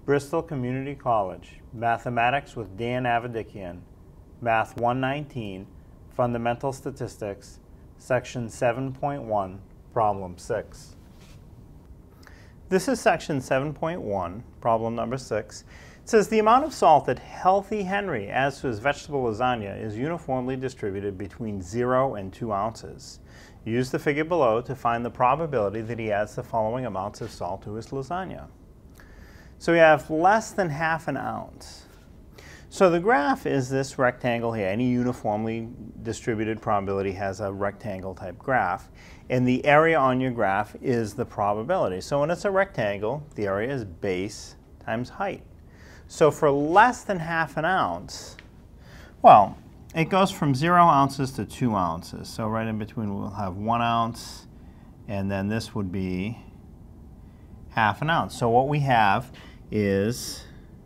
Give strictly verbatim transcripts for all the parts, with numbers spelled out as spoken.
Bristol Community College, Mathematics with Dan Avedikian, Math one nineteen, Fundamental Statistics, Section seven point one, Problem six. This is Section seven point one, Problem number six. It says the amount of salt that Healthy Henry adds to his vegetable lasagna is uniformly distributed between zero and two ounces. Use the figure below to find the probability that he adds the following amounts of salt to his lasagna. So we have less than half an ounce. So the graph is this rectangle here. Any uniformly distributed probability has a rectangle type graph. And the area on your graph is the probability. So when it's a rectangle, the area is base times height. So for less than half an ounce, well, it goes from zero ounces to two ounces. So right in between we'll have one ounce, and then this would be half an ounce. So what we have is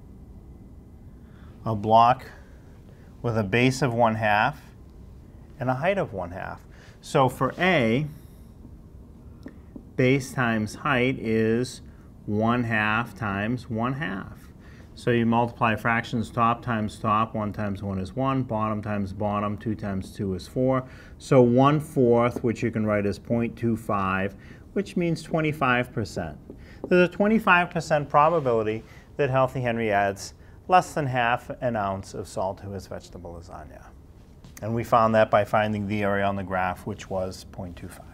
a block with a base of one half and a height of one half. So for A, base times height is one half times one half. So you multiply fractions, top times top, one times one is one, bottom times bottom, two times two is four. So one fourth, which you can write as zero point two five, which means twenty-five percent. There's a twenty-five percent probability that Healthy Henry adds less than half an ounce of salt to his vegetable lasagna. And we found that by finding the area on the graph, which was zero point two five.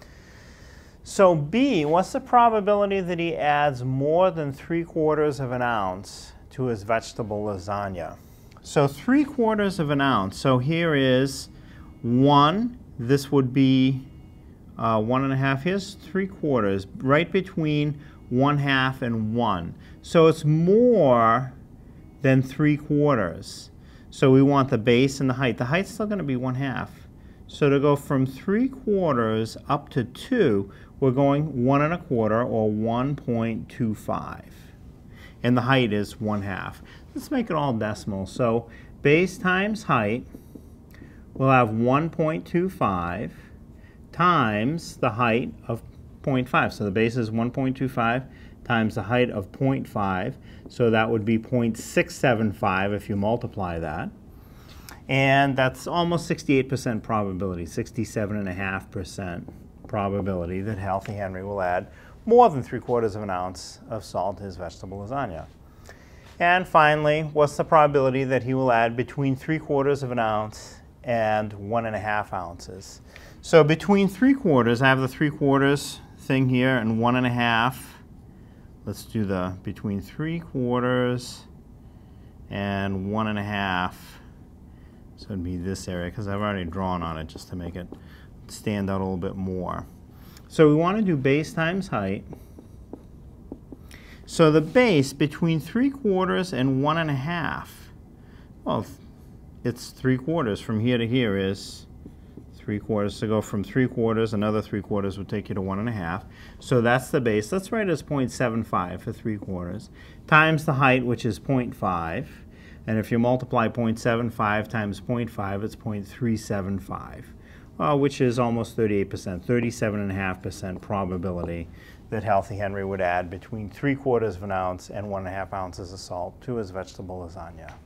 So B, what's the probability that he adds more than three quarters of an ounce to his vegetable lasagna? So three quarters of an ounce. So here is one. This would be uh, one and a half. Here's three quarters, right between one half and one. So it's more than three quarters. So we want the base and the height. The height's still going to be one half. So to go from three quarters up to two, we're going one and a quarter, or one point two five. And the height is one half. Let's make it all decimal. So base times height, we'll have one point two five times the height of zero point five. So the base is one point two five times the height of zero point five. So that would be zero point six seven five if you multiply that. And that's almost sixty-eight percent probability, sixty-seven point five percent probability that Healthy Henry will add more than three quarters of an ounce of salt to his vegetable lasagna. And finally, what's the probability that he will add between three quarters of an ounce and one and a half ounces? So between three quarters, I have the three quarters thing here, and one and a half. Let's do the between three quarters and one and a half. So it'd be this area, because I've already drawn on it just to make it stand out a little bit more. So we want to do base times height. So the base between three quarters and one and a half, well, it's three quarters. From here to here is three quarters. To go from three quarters, another three quarters would take you to one and a half. So that's the base. Let's write it as zero point seven five for three quarters, times the height, which is zero point five. And if you multiply zero point seven five times zero point five, it's zero point three seven five. Uh, which is almost thirty-eight percent, thirty-seven point five percent probability that Healthy Henry would add between three quarters of an ounce and one and a half ounces of salt to his vegetable lasagna.